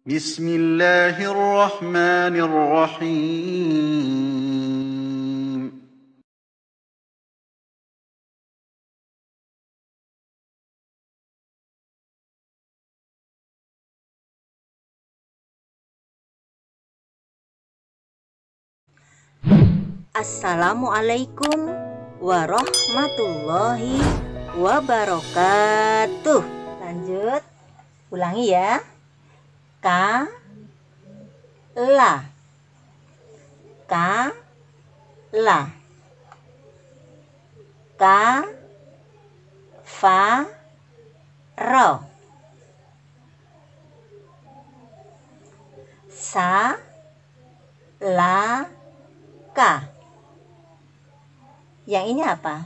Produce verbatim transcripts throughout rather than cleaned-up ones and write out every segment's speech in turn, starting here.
بسم الله الرحمن الرحيم. Assalamualaikum warahmatullahi wabarakatuh. Lanjut, ulangi ya. Ka, la, ka, la, ka, fa, ro, sa, la, ka. Yang ini apa?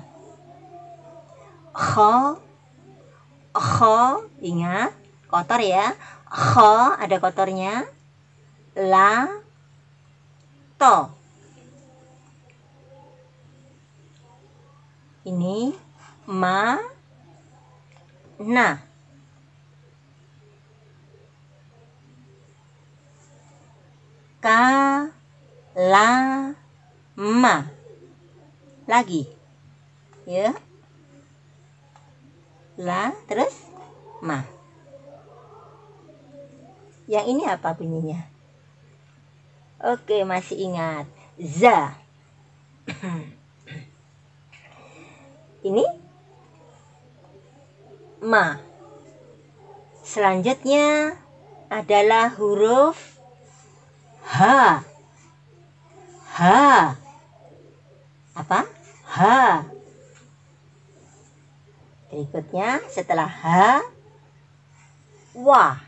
Kho, kho, ingat kotor ya. Kho ada kotornya. La, to. Ini ma, na. Ka, la, ma. Lagi ya, la terus ma. Yang ini apa bunyinya? Oke, masih ingat za. Ini ma. Selanjutnya adalah huruf ha. Ha apa? Ha. Berikutnya setelah ha, wa.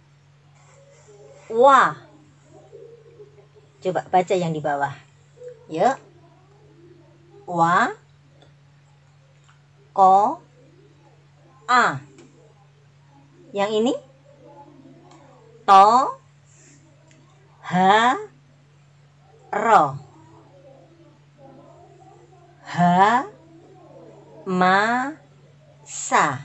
Wa. Coba baca yang di bawah. Yuk. Wa, ko, a. Yang ini to, ha, ro. Ha, ma, sa.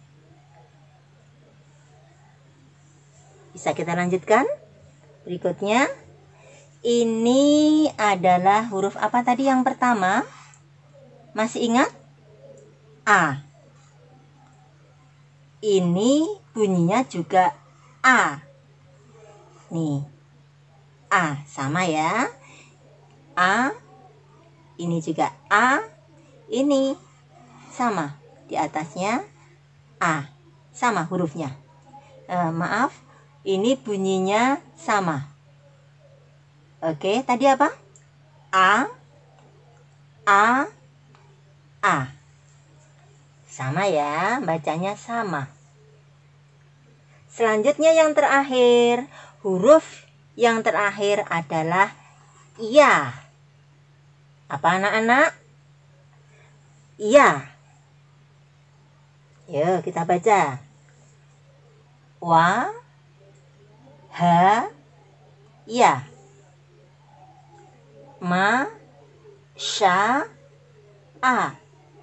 Bisa kita lanjutkan? Berikutnya, ini adalah huruf apa tadi yang pertama? Masih ingat? A. Ini bunyinya juga A. Nih, A sama ya. A. Ini juga A. Ini sama. Di atasnya A. Sama hurufnya. E, maaf, ini bunyinya sama. Oke, tadi apa? A. A. A. Sama ya, bacanya sama. Selanjutnya yang terakhir, huruf yang terakhir adalah ya. Apa anak-anak? Ya. Yuk kita baca. Wa, ha, ya. Ma, sya, a.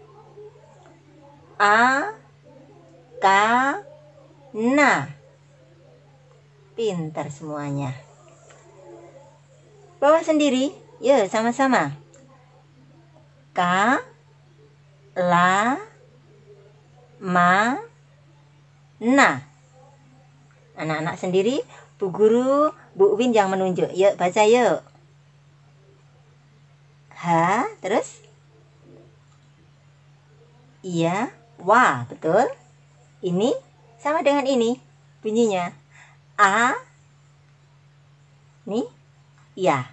A, ka, na. Pintar semuanya. Bawa sendiri. Yuk sama-sama. Ka, la, ma, na. Anak-anak sendiri, Bu Guru, Bu Win yang menunjuk. Yuk baca yuk. Ha, terus? Iya, wa, betul. Ini sama dengan ini bunyinya. A, nih, ya.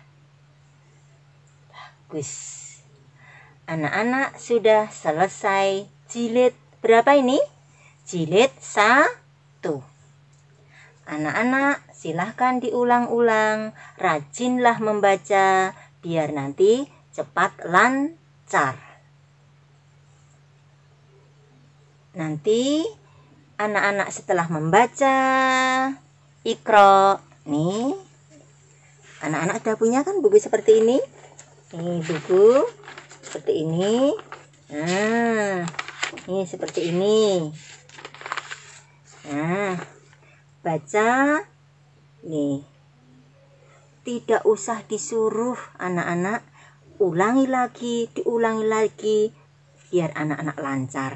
Bagus. Anak-anak sudah selesai jilid berapa ini? Jilid satu. Anak-anak silahkan diulang-ulang, rajinlah membaca biar nanti cepat lancar. Nanti anak-anak setelah membaca Iqra, nih anak-anak sudah punya kan buku seperti ini? Nih buku seperti ini. Nah, ini seperti ini. Nah, baca Nih, tidak usah disuruh anak-anak ulangi lagi, diulangi lagi, biar anak-anak lancar.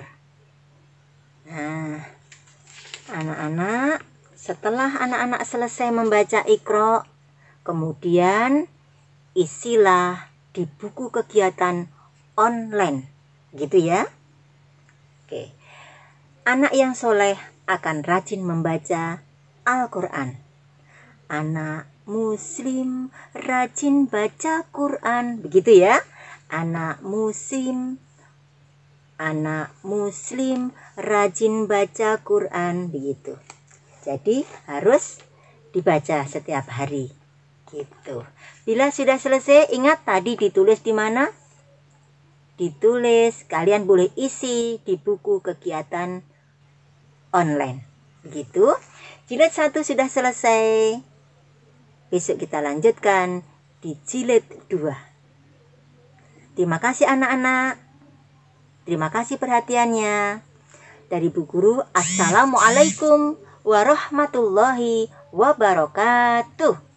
Nah, anak-anak, setelah anak-anak selesai membaca Iqra, kemudian isilah di buku kegiatan online, gitu ya. Oke, anak yang soleh akan rajin membaca Al-Quran. Anak muslim rajin baca Quran, begitu ya. Anak muslim, anak muslim rajin baca Quran, begitu. Jadi harus dibaca setiap hari, gitu. Bila sudah selesai, ingat tadi ditulis di mana? Ditulis, kalian boleh isi di buku kegiatan online, begitu. Jilid satu sudah selesai. Besok kita lanjutkan di jilid dua. Terima kasih anak-anak. Terima kasih perhatiannya. Dari Bu Guru, Assalamualaikum warahmatullahi wabarakatuh.